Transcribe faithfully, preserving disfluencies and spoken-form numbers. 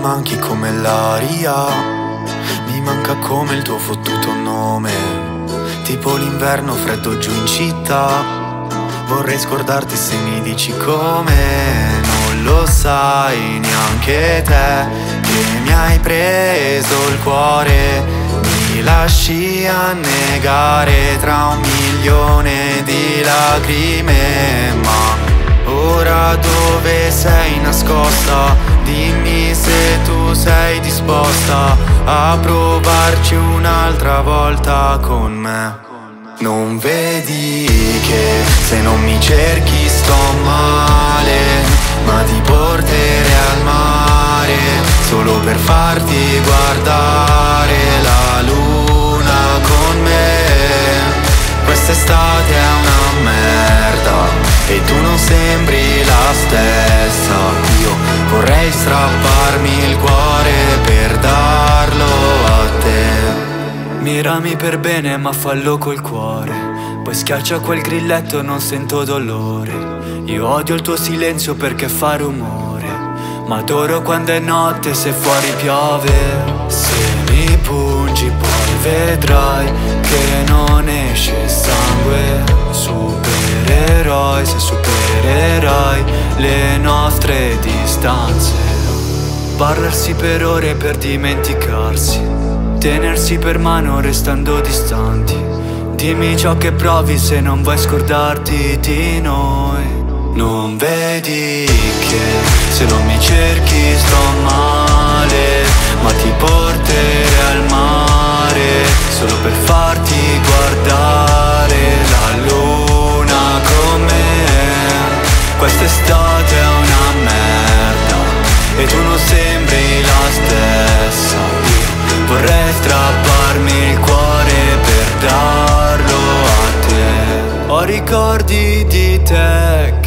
manchi come l'aria, mi manca come il tuo fottuto nome. Tipo l'inverno freddo giù in città. Vorrei scordarti se mi dici come. Non lo sai neanche te che mi hai preso il cuore. Mi lasci annegare tra un milione di lacrime. Ma ora dove sei nascosta? Dimmi se tu sei disposta a provarci un'altra volta con me. Non vedi che se non mi cerchi sto male, ma ti porterei al mare solo per farti guardare la luna con me. Quest'estate è una merda e tu non sembri la stessa. Io vorrei strapparmi il cuore per darlo a te. Mirami per bene ma fallo col cuore, poi schiaccia quel grilletto e non sento dolore. Io odio il tuo silenzio perché fa rumore, ma adoro quando è notte se fuori piove. Se mi pungi poi vedrai che non esce sangue. Supereroi se supererai le nostre distanze. Parlarsi per ore per dimenticarsi, tenersi per mano restando distanti. Dimmi ciò che provi se non vuoi scordarti di noi. Non vedi che se non mi cerchi sto male, ma ti porterei al mare solo per farti guardare la luna con me. Quest'estate è una merda e tu non sembri la stessa. Vorrei strapparmi il cuore per darlo a te. Ho ricordi di te